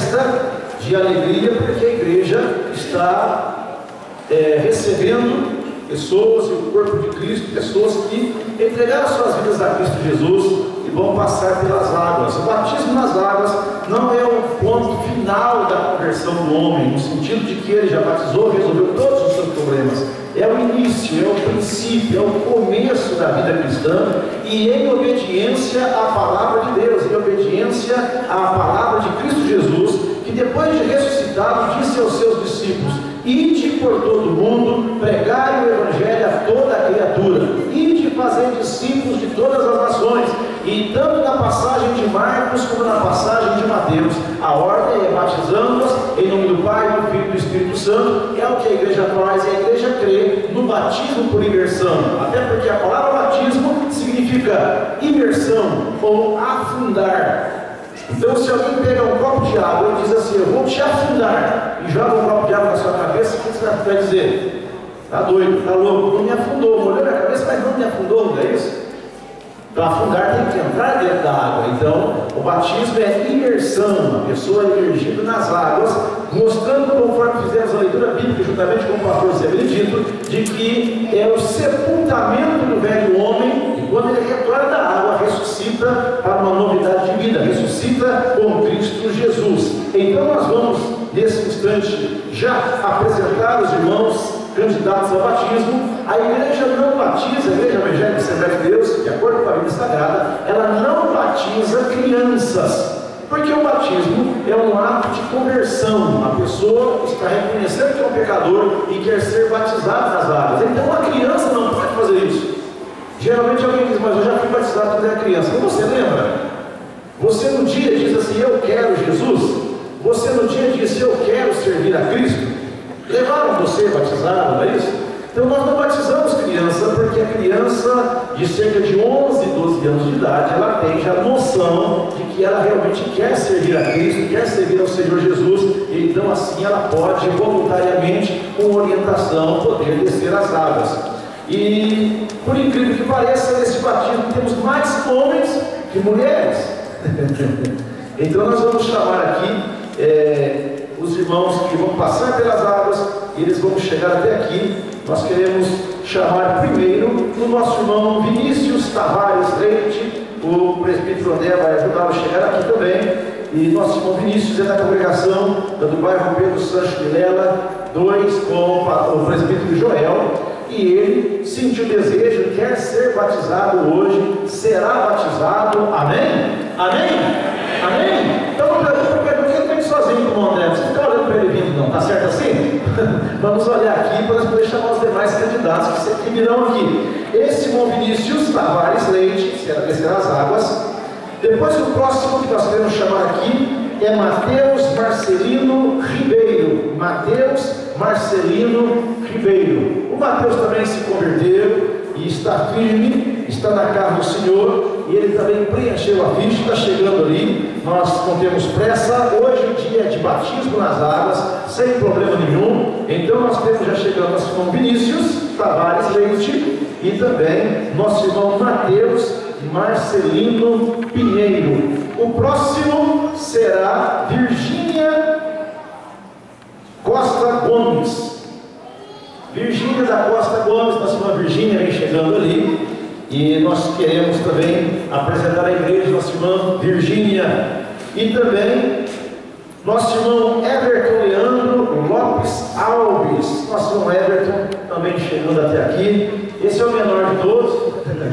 festa de alegria, porque a igreja está recebendo pessoas e o corpo de Cristo, pessoas que entregaram suas vidas a Cristo Jesus e vão passar pelas águas. O batismo nas águas não é o ponto final da conversão do homem, no sentido de que ele já batizou, resolveu todos os seus problemas. É o início, é o princípio, é o começo da vida cristã, e em obediência à palavra de Deus, em obediência à palavra de Cristo Jesus, que depois de ressuscitado disse aos seus discípulos: ide por todo o mundo, pregai o evangelho a toda a criatura, ide fazer discípulos de todas as nações. E tanto na passagem de Marcos como na passagem de Mateus, a ordem é batizando-os em nome do Pai, do Filho e do Espírito Santo. É o que a igreja faz, e a igreja crê no batismo por imersão, até porque a palavra batismo significa imersão ou afundar. Então, se alguém pega um copo de água e diz assim: eu vou te afundar, e joga um copo de água na sua cabeça, o que você vai dizer? Está doido, está louco, não me afundou, molhou minha cabeça, mas não me afundou, não é isso? Para afundar tem que entrar dentro da água. Então, o batismo é imersão, a pessoa é imergida nas águas, mostrando, conforme fizemos a leitura bíblica, juntamente com o pastor Zé Benedito, de que é o sepultamento do velho homem, e quando ele retorna da água, ressuscita para uma novidade de vida, ressuscita com Cristo Jesus. Então, nós vamos, nesse instante, já apresentar os irmãos candidatos ao batismo. A igreja não batiza, a igreja evangélica Assembleia de Deus, de acordo com a Bíblia Sagrada, ela não batiza crianças, porque o batismo é um ato de conversão. A pessoa está reconhecendo que é um pecador e quer ser batizado nas águas. Então a criança não pode fazer isso. Geralmente alguém diz: mas eu já fui batizado quando era criança. Mas você lembra? Você no dia diz assim: eu quero Jesus. Você no dia disse: eu quero servir a Cristo. Levaram você batizado, não é isso? Então nós não batizamos criança, porque a criança de cerca de 11, 12 anos de idade, ela tem já noção de que ela realmente quer servir a Cristo, quer servir ao Senhor Jesus, e então assim ela pode voluntariamente, com orientação, poder descer as águas. E por incrível que pareça, nesse batismo temos mais homens que mulheres. Então nós vamos chamar aqui os irmãos que vão passar pelas águas, e eles vão chegar até aqui. Nós queremos chamar primeiro o nosso irmão Vinícius Tavares Leite. O presbítero André vai ajudá-lo a chegar aqui também. E nosso irmão Vinícius é da congregação do bairro Pedro Sancho Vilela 2, com o presbítero Joel. E ele sentiu o desejo, quer ser batizado hoje, será batizado. Amém? Amém? Amém? Então não pergunte sozinho com o André. Você está olhando para ele vindo, não? Está certo assim? Vamos olhar aqui para nós poder chamar os demais candidatos que virão aqui. Esse irmão Vinícius Tavares Leite será descer as águas. Depois o próximo que nós queremos chamar aqui é Mateus Marcelino Ribeiro. Mateus Marcelino Ribeiro. O Mateus também se converteu e está firme, está na casa do Senhor, e ele também preencheu a ficha, está chegando ali. Nós não temos pressa, hoje o dia é de batismo nas águas, sem problema nenhum. Então nós temos já chegando nosso irmão Vinícius Tavares Leite e também nosso irmão Mateus Marcelino Pinheiro. O próximo será Virgínia Costa Gomes. Virgínia da Costa Gomes, nossa irmã Virgínia vem chegando ali, e nós queremos também apresentar a igreja nossa irmã Virgínia, e também nosso irmão Everton Leandro Lopes Alves. Nosso irmão Everton também chegando até aqui. Esse é o menor de todos.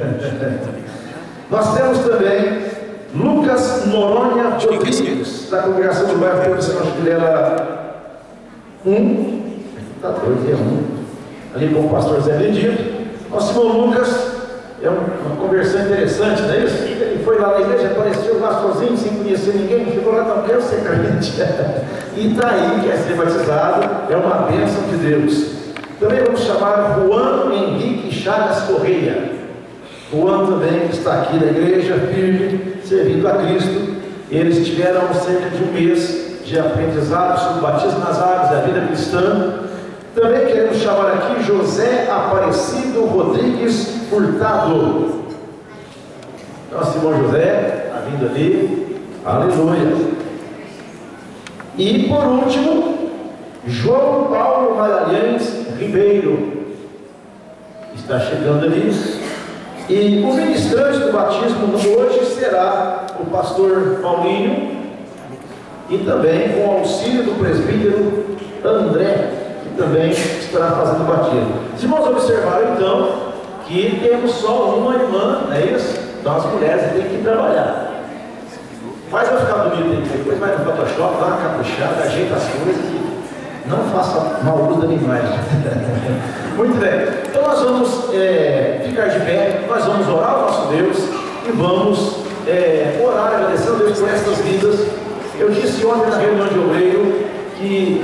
Nós temos também Lucas Noronha Rodrigues, da congregação do bairro Pedro Sancho Vilela 1. Está doido, é 1. Ali com o pastor Zé Benedito. Nosso irmão Lucas é uma conversão interessante, não é isso? Ele foi lá na igreja, apareceu lá sozinho, sem conhecer ninguém, ficou lá, não quero ser crente. E está aí, quer ser batizado, é uma bênção de Deus. Também vamos chamar Juan Henrique Chagas Correia. Juan também está aqui na igreja, firme, servindo a Cristo. Eles tiveram cerca de um mês de aprendizado sobre o batismo nas águas da vida cristã. Também queremos chamar aqui José Aparecido Rodrigues Furtado. Nosso irmão José está vindo ali. Aleluia. E por último, João Paulo Magalhães Ribeiro está chegando ali. E o ministrante do batismo hoje será o pastor Paulinho, e também com o auxílio do presbítero André, que também estará fazendo o batismo. Os irmãos observaram então que temos só uma irmã, não é isso? Então as mulheres têm que trabalhar. Mas vai ficar bonito aí, depois vai no Photoshop, dá uma caprichada, ajeita as coisas e não faça mau uso de animais. Muito bem, então nós vamos ficar de pé, nós vamos orar ao nosso Deus e vamos orar agradecendo a Deus por estas vidas. Eu disse ontem na reunião de obreiro que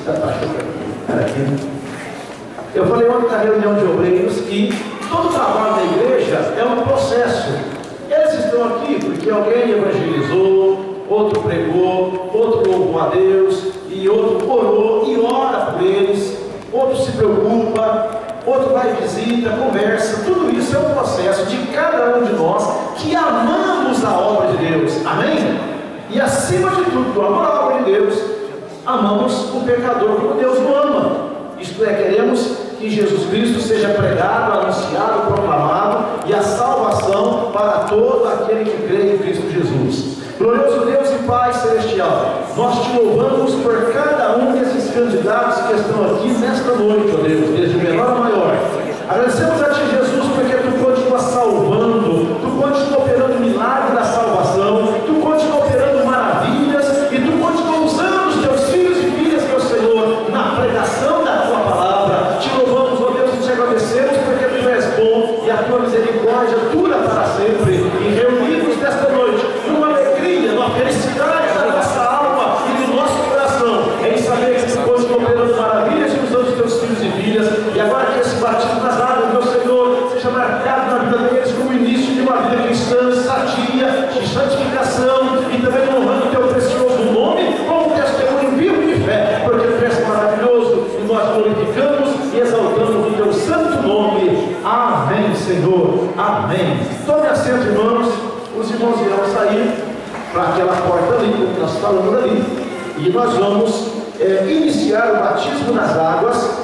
eu falei ontem na reunião de obreiros que todo o trabalho da igreja é um processo. Eles estão aqui porque alguém evangelizou, outro pregou, outro louvou a Deus, e outro orou e ora por eles, outro se preocupa, outro vai e visita, conversa. Tudo isso é um processo de cada um de nós que amamos a obra de Deus, amém? E acima de tudo, do amor à obra de Deus, amamos o pecador como Deus o ama. Isto é, queremos que Jesus Cristo seja pregado, anunciado, proclamado, e a salvação para todo aquele que crê em Cristo Jesus. Glorioso Deus e Pai Celestial, nós te louvamos por cada um desses candidatos que estão aqui nesta noite, ó Deus, desde o menor ao maior. Agradecemos a Ti, Jesus, porque Tu continua salvando, Tu continua operando o milagre da salvação, Tu continua operando maravilhas, e Tu continua usando os Teus filhos e filhas, meu Senhor, na pregação da Tua palavra. Te louvamos, ó Deus, e Te agradecemos porque Tu és bom e a Tua misericórdia dura para sempre. E reunidos nesta noite, numa alegria, numa felicidade da nossa alma e do nosso coração, em saber que Tu continua operando maravilhas e usando os Teus filhos e filhas. E agora que esse batismo nas águas, meu Senhor, seja marcado na vida deles como o início de uma vida cristã sadia, de santificação, e também honrando o Teu precioso nome como testemunho vivo de fé, porque Tu és maravilhoso e nós glorificamos e exaltamos o Teu santo nome. Amém, Senhor. Amém. Tome assento, irmãos. Os irmãos irão sair para aquela porta ali, como nós falamos ali, e nós vamos iniciar o batismo nas águas.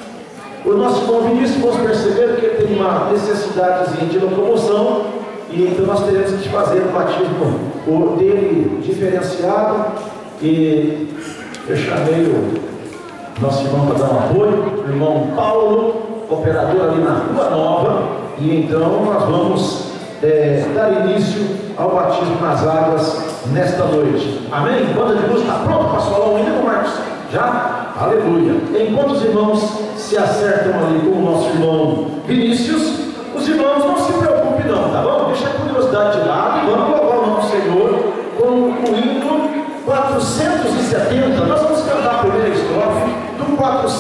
O nosso irmão Vinícius, vamos perceber que ele tem uma necessidadezinha de locomoção, e então nós teremos que fazer o batismo dele diferenciado. E eu chamei o nosso irmão para dar um apoio, o irmão Paulo, operador ali na Rua Nova, e então nós vamos dar início ao batismo nas águas nesta noite. Amém? Banda de luz está pronto para falar o hino, Marcos? Já? Aleluia. Enquanto os irmãos se acertam ali com o nosso irmão Vinícius, os irmãos não se preocupem não, tá bom? Deixa a curiosidade de lado e vamos louvar o nosso Senhor com o hino 470. Nós vamos cantar a primeira estrofe do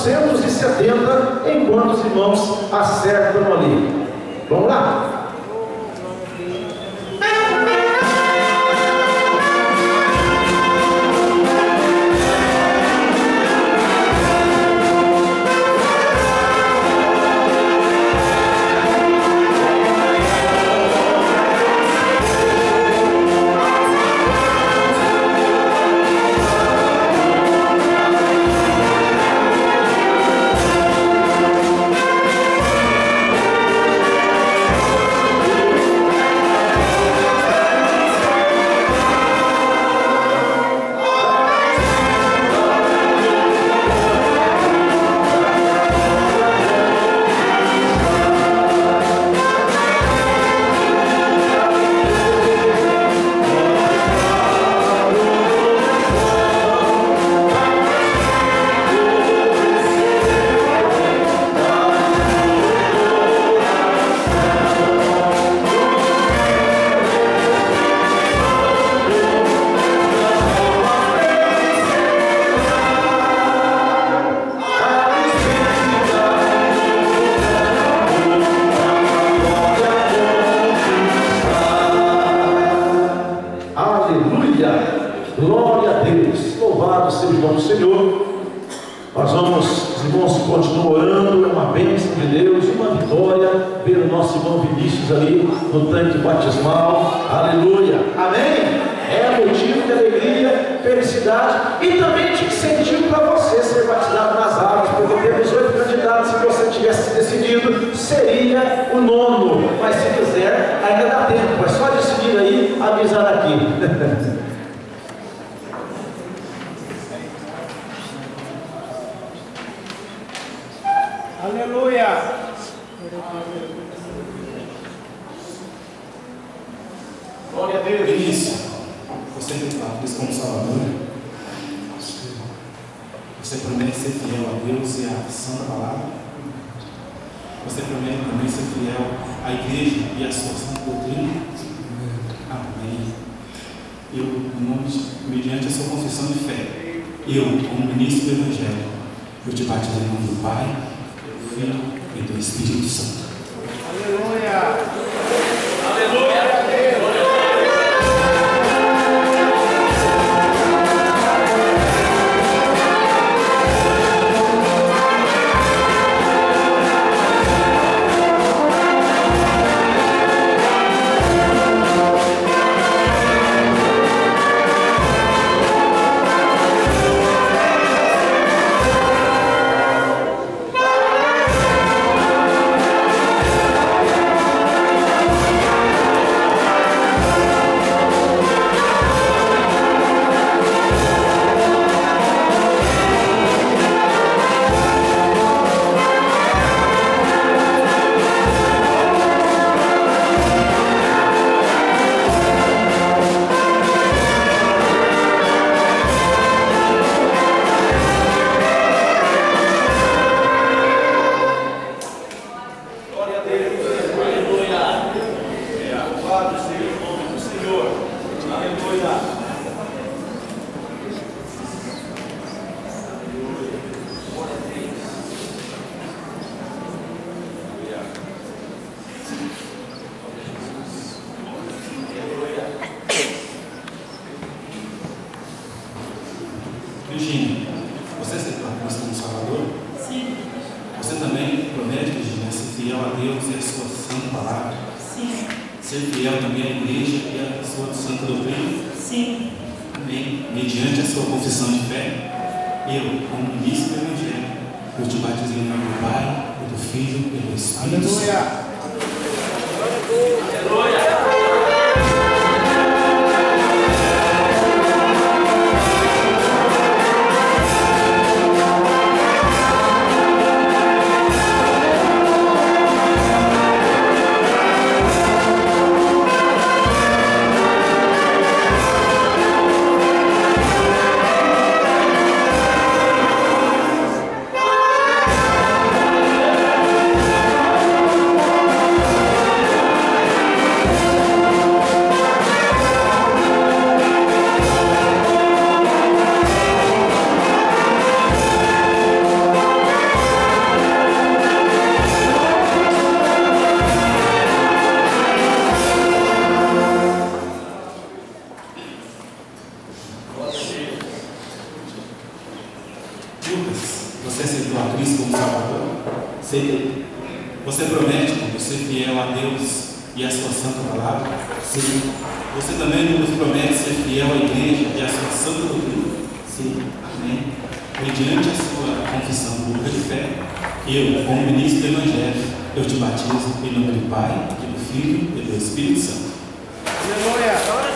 470 enquanto os irmãos acertam ali. Vamos lá? Glória a Deus, louvado seja o nome do Senhor. Nós vamos, os irmãos continuam orando, é uma bênção de Deus, uma vitória, ver o nosso irmão Vinícius ali no tanque batismal, aleluia, amém? É motivo de alegria felicidade e também te incentivo para você ser batizado nas águas, porque temos 8 candidatos. Se você tivesse decidido, seria o 9º, mas se quiser, ainda dá tempo, é só decidir aí, avisar aqui. Aleluia! Glória a Deus. Vinícius, você me fala isso como Salvador. Você promete ser fiel a Deus e à Santa Palavra. Você promete também ser fiel à Igreja e à sua santa doutrina. Amém. Eu, mediante a sua confissão de fé, eu, como ministro do Evangelho, eu te batizo em nome do Pai, do Filho e do Espírito Santo. Aleluia! Aleluia! Virgínia, você aceitou a Cristo como Salvador? Sim. Você também promete, Virgínia, ser fiel a Deus e a sua santa palavra? Sim. Ser fiel também à Igreja e à sua santa doutrina? Sim. Amém. Mediante a sua confissão de fé, eu, como ministro do Evangelho, eu te batizo em nome do Pai, e do Filho e do Espírito Santo. Aleluia! Você aceitou a Cristo como Salvador? Sim. Você promete ser fiel a Deus e à sua santa palavra? Sim. Você também nos promete ser fiel à Igreja e à sua santa doutrina? Sim. Amém. Mediante a sua confissão pública de fé, eu, como ministro do Evangelho, eu te batizo em nome do Pai, e do Filho e do Espírito Santo. Aleluia!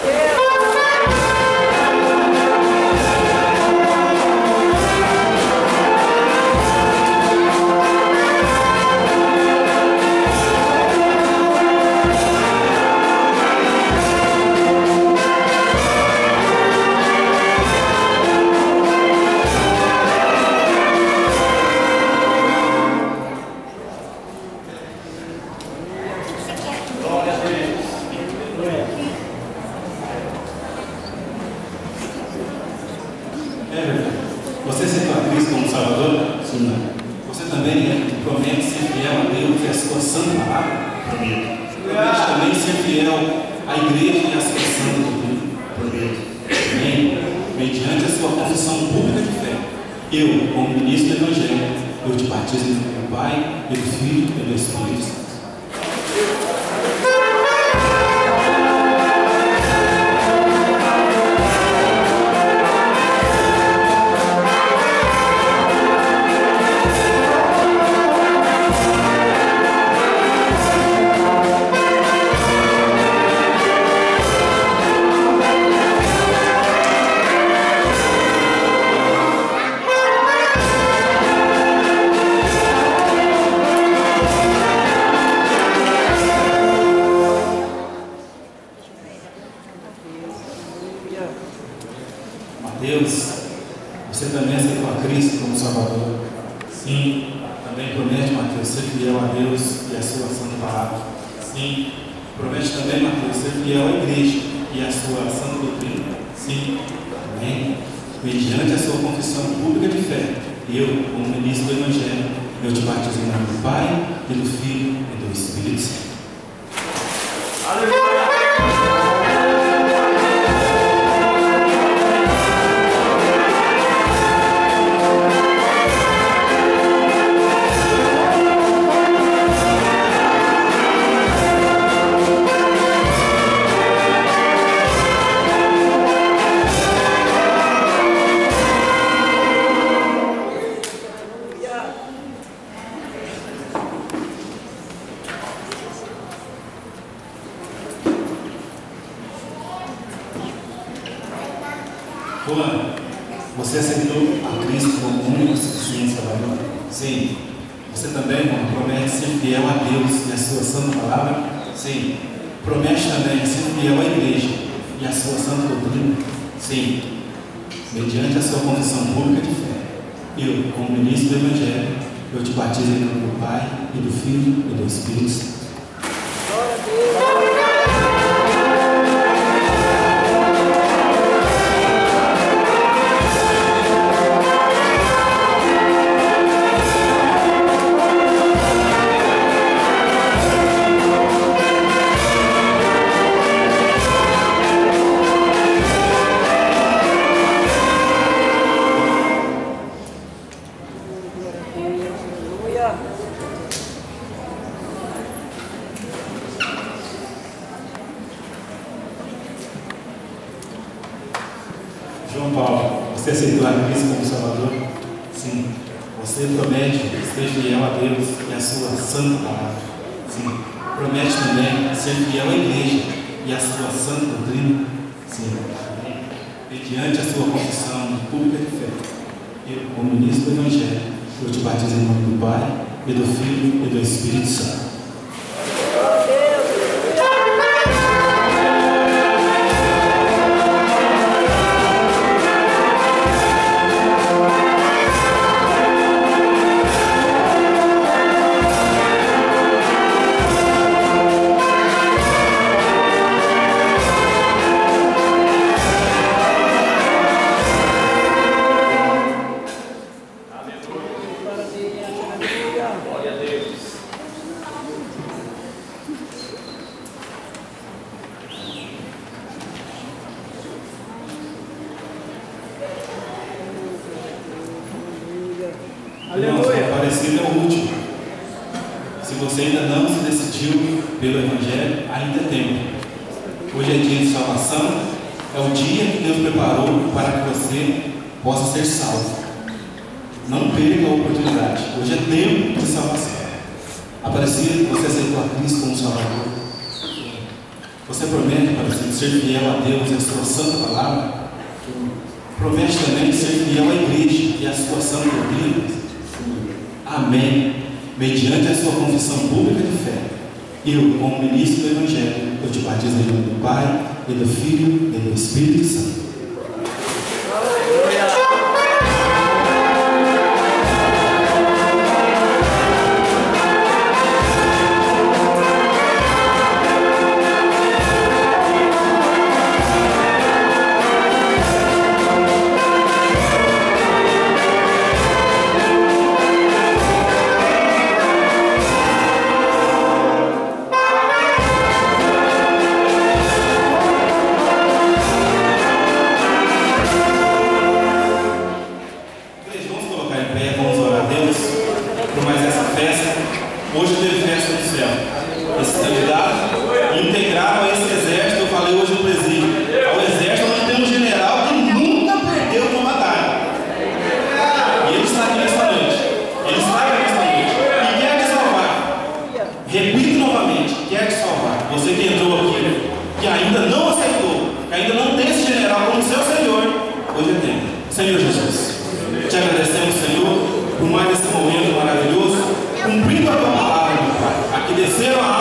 Você aceitou a Cristo como Salvador? Sim. Você também promete ser fiel a Deus e a sua santa palavra? Prometo. Promete também ser fiel à Igreja e à sua santa doutrina? Prometo. Amém. Mediante a sua confissão pública de fé, eu, como ministro do Evangelho, eu te batizo em nome do Pai, e do Filho e do Espírito Santo. Mateus, você também aceitou a Cristo como Salvador? Sim. Também promete, Mateus, ser fiel a Deus e a sua santa palavra? Sim. Promete também, Mateus, ser fiel à igreja e à sua santa doutrina? Sim. Amém. Mediante a sua confissão pública de fé, eu, como ministro do Evangelho, eu te batizo em nome do Pai, e do Filho e do Espírito Santo. Aleluia! Fulano, você aceitou a Cristo como único e suficiente Salvador? Sim. Você também, irmão, promete ser fiel a Deus e a sua santa palavra? Sim. Promete também ser fiel à igreja e à sua santa doutrina? Sim. Mediante a sua confissão pública de fé, eu, como ministro do Evangelho, eu te batizo em nome do Pai, e do Filho e do Espírito Santo. Glória a Deus. João Paulo, você aceitou a Cristo como Salvador? Sim. Você promete ser fiel a Deus e a sua santa palavra? Sim. Promete também ser fiel à igreja e à sua santa doutrina? Sim. Mediante a sua confissão pública de fé, eu, como ministro do Evangelho, eu te batizo em nome do Pai, e do Filho e do Espírito Santo. Aleluia. Parecido é o último. Se você ainda não se decidiu pelo Evangelho, ainda é tempo. Hoje é dia de salvação, é o dia que Deus preparou para que você possa ser salvo. Não perca a oportunidade. Hoje é tempo de salvação. Aparecido, você aceitou a Cristo como Salvador? Você promete, Aparecido, ser fiel a Deus e a sua santa palavra? Promete também ser fiel à igreja e à sua santa doutrina? Amém. Mediante a sua confissão pública de fé, eu, como ministro do Evangelho, eu te batizo em nome do Pai, e do Filho e do Espírito Santo. Hoje teve festa no céu. Esse candidato integraram a esse exército, eu falei hoje no presídio, ao exército onde tem um general que nunca perdeu uma batalha. E ele está aqui nesta noite. Ele está aqui nesta noite. E quer te salvar. Repito novamente, quer te salvar. Você que entrou aqui, que ainda não aceitou, que ainda não tem esse general como seu Senhor, hoje é tempo. Senhor Jesus, te agradecemos, Senhor, por mais esse momento maravilhoso, cumprindo a tua palavra, meu Pai. Aqui desceram a